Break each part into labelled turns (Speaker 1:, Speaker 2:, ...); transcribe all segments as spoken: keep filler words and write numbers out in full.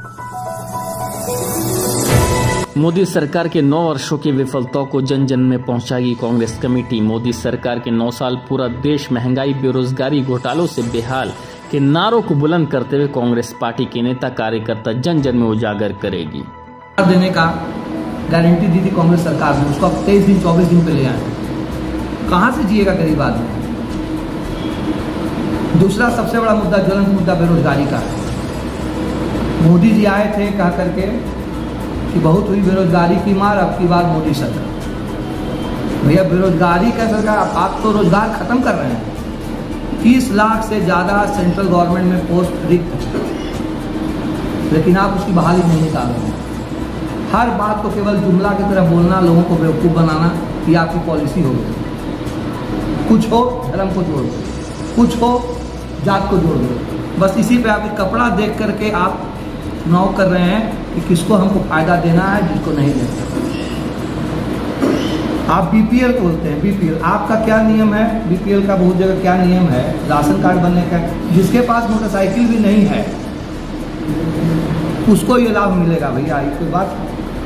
Speaker 1: मोदी सरकार के नौ वर्षों की विफलताओं को जन जन में पहुंचाएगी कांग्रेस कमेटी। मोदी सरकार के नौ साल पूरा देश महंगाई, बेरोजगारी, घोटालों से बेहाल के नारों को बुलंद करते हुए कांग्रेस पार्टी के नेता कार्यकर्ता जन जन में उजागर करेगी।
Speaker 2: देने का गारंटी दी थी कांग्रेस सरकार ने, उसको अब तेईस दिन चौबीस दिन पे ले आए। कहाँ से जिएगा गरीब आदमी? दूसरा सबसे बड़ा मुद्दा, ज्वलंत मुद्दा बेरोजगारी का है। मोदी जी आए थे कह करके कि बहुत हुई बेरोजगारी की मार, अब की बात मोदी सरकार। भैया बेरोजगारी का सरकार, आप तो रोजगार खत्म कर रहे हैं। तीस लाख से ज़्यादा सेंट्रल गवर्नमेंट में पोस्ट रिक्त है, लेकिन आप उसकी बहाली नहीं निकाल रहे हैं। हर बात को केवल जुमला की तरह बोलना, लोगों को बेवकूफ़ बनाना, ये आपकी पॉलिसी हो गई। कुछ हो धर्म को जोड़ दो, कुछ हो जात को जोड़ दो, बस इसी पे आप कपड़ा देख करके आप चुनाव कर रहे हैं कि किसको हमको फायदा देना है, जिसको नहीं देना। आप बीपीएल बोलते हैं, बीपीएल आपका क्या नियम है? बीपीएल का बहुत जगह क्या नियम है? राशन कार्ड बनने का, जिसके पास मोटरसाइकिल भी नहीं है उसको ये लाभ मिलेगा। भैया कोई बात,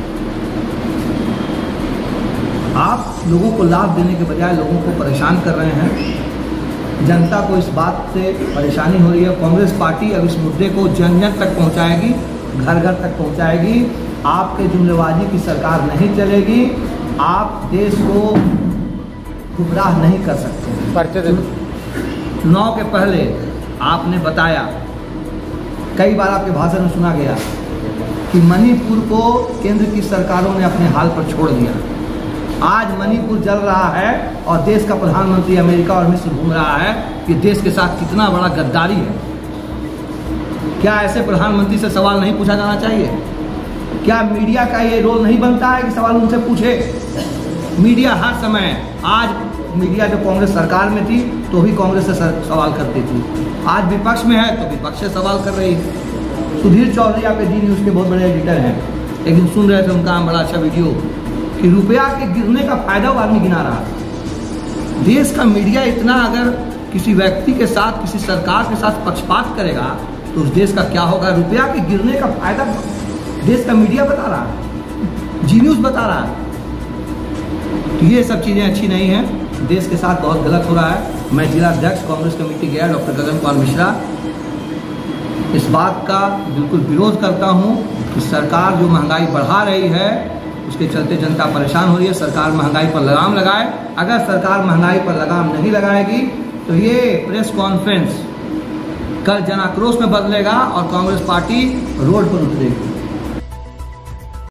Speaker 2: आप लोगों को लाभ देने के बजाय लोगों को परेशान कर रहे हैं। जनता को इस बात से परेशानी हो रही है। कांग्रेस पार्टी अब इस मुद्दे को जन जन तक पहुंचाएगी, घर घर तक पहुंचाएगी। आपके जुमलेबाजी की सरकार नहीं चलेगी। आप देश को गुमराह नहीं कर सकते। नौ के पहले आपने बताया, कई बार आपके भाषण में सुना गया कि मणिपुर को केंद्र की सरकारों ने अपने हाल पर छोड़ दिया। आज मणिपुर जल रहा है और देश का प्रधानमंत्री अमेरिका और मिस्र घूम रहा है कि देश के साथ कितना बड़ा गद्दारी है। क्या ऐसे प्रधानमंत्री से सवाल नहीं पूछा जाना चाहिए? क्या मीडिया का ये रोल नहीं बनता है कि सवाल उनसे पूछे? मीडिया हर समय, आज मीडिया जो कांग्रेस सरकार में थी तो भी कांग्रेस से सवाल करती थी, आज विपक्ष में है तो विपक्ष से सवाल कर रही है। सुधीर चौधरी आपके डी न्यूज़ के बहुत बड़े एडिटर हैं, एक दिन सुन रहे थे उनका बड़ा अच्छा वीडियो कि रुपया के गिरने का फायदा वो आदमी गिना रहा है। देश का मीडिया इतना अगर किसी व्यक्ति के साथ, किसी सरकार के साथ पक्षपात करेगा तो उस देश का क्या होगा? रुपया के गिरने का फायदा देश का मीडिया बता रहा है, जी न्यूज़ बता रहा है। तो ये सब चीज़ें अच्छी नहीं हैं, देश के साथ बहुत गलत हो रहा है। मैं जिला अध्यक्ष कांग्रेस कमेटी गया डॉक्टर गगन कुमार मिश्रा, इस बात का बिल्कुल विरोध करता हूँ कि सरकार जो महंगाई बढ़ा रही है उसके चलते जनता परेशान हो रही है। सरकार महंगाई पर लगाम लगाए। अगर सरकार महंगाई पर लगाम नहीं लगाएगी तो ये प्रेस कॉन्फ्रेंस कल जन आक्रोश में बदलेगा और कांग्रेस पार्टी रोड पर उतरेगी।